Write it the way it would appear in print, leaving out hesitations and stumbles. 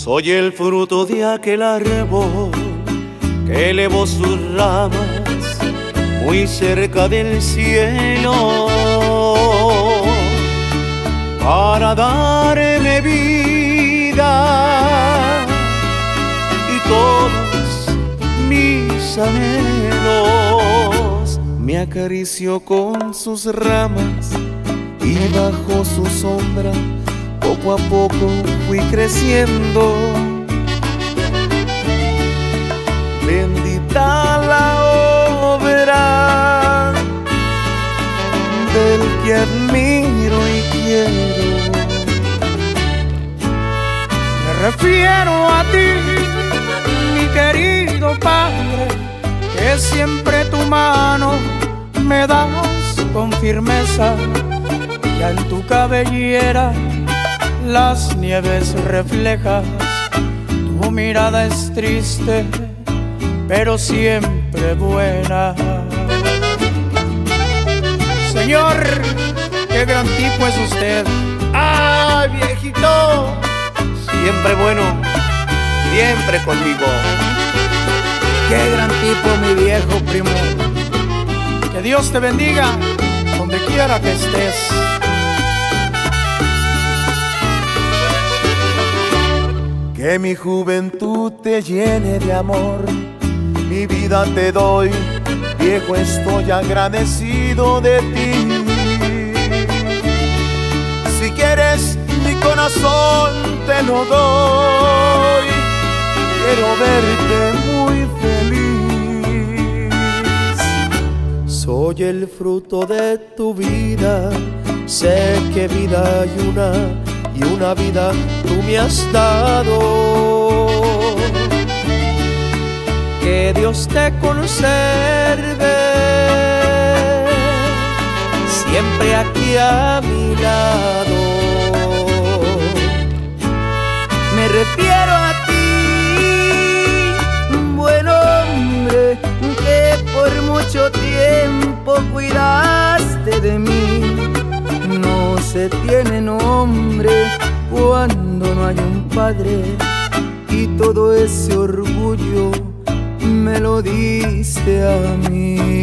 Soy el fruto de aquel árbol que elevó sus ramas muy cerca del cielo para darme vida y todos mis anhelos. Me acarició con sus ramas y bajo su sombra poco a poco fui creciendo. Bendita la obra del que admiro y quiero. Me refiero a ti, mi querido Padre, que siempre tu mano me das con firmeza. Ya en tu cabellera las nieves reflejas. Tu mirada es triste, pero siempre buena. Señor, qué gran tipo es usted. ¡Ay, viejito! Siempre bueno, siempre conmigo. Qué gran tipo, mi viejo primo. Que Dios te bendiga donde quiera que estés. Que mi juventud te llene de amor, mi vida te doy, viejo, estoy agradecido de ti. Si quieres mi corazón te lo doy, quiero verte muy feliz. Soy el fruto de tu vida, sé que vida hay una, y una vida tú me has dado. Que Dios te conserve siempre aquí a mi lado. Me refiero a ti, buen hombre, que por mucho tiempo cuidaste de mí. No se tiene nombre cuando no hay un padre, y todo ese orgullo me lo diste a mí.